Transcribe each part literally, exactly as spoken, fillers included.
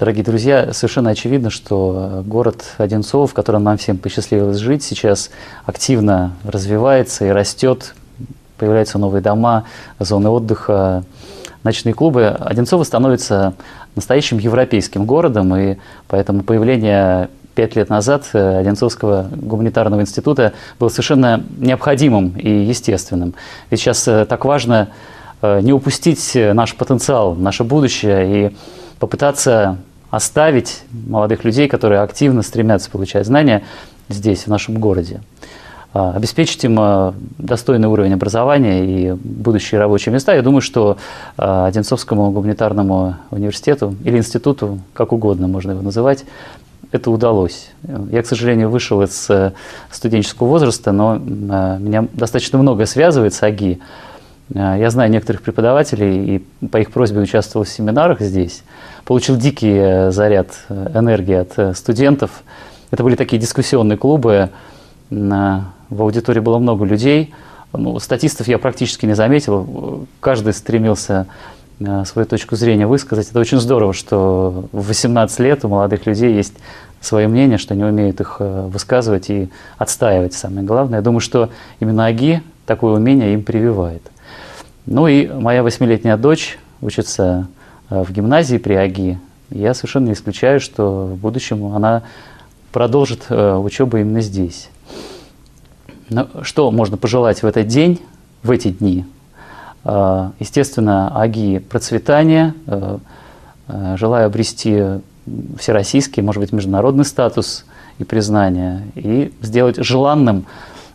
Дорогие друзья, совершенно очевидно, что город Одинцово, в котором нам всем посчастливилось жить, сейчас активно развивается и растет. Появляются новые дома, зоны отдыха, ночные клубы. Одинцово становится настоящим европейским городом, и поэтому появление пять лет назад Одинцовского гуманитарного института было совершенно необходимым и естественным. Ведь сейчас так важно не упустить наш потенциал, наше будущее и попытаться оставить молодых людей, которые активно стремятся получать знания здесь, в нашем городе. Обеспечить им достойный уровень образования и будущие рабочие места. Я думаю, что Одинцовскому гуманитарному университету или институту, как угодно можно его называть, это удалось. Я, к сожалению, вышел из студенческого возраста, но меня достаточно много связывает с АГИ. Я знаю некоторых преподавателей и по их просьбе участвовал в семинарах здесь. Получил дикий заряд энергии от студентов. Это были такие дискуссионные клубы. В аудитории было много людей. Ну, статистов я практически не заметил. Каждый стремился свою точку зрения высказать. Это очень здорово, что в восемнадцать лет у молодых людей есть свое мнение, что они умеют их высказывать и отстаивать, самое главное. Я думаю, что именно АГИ такое умение им прививает. Ну и моя восьмилетняя дочь учится в гимназии при АГИ. Я совершенно не исключаю, что в будущем она продолжит учебу именно здесь. Но что можно пожелать в этот день, в эти дни? Естественно, АГИ процветания. Желаю обрести всероссийский, может быть, международный статус и признание, и сделать желанным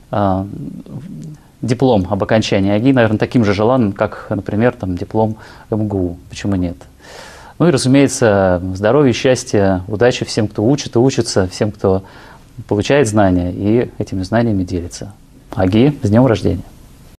диплом об окончании АГИ, наверное, таким же желанным, как, например, там, диплом МГУ. Почему нет? Ну и, разумеется, здоровья, счастья, удачи всем, кто учит и учится, всем, кто получает знания и этими знаниями делится. АГИ, с днем рождения!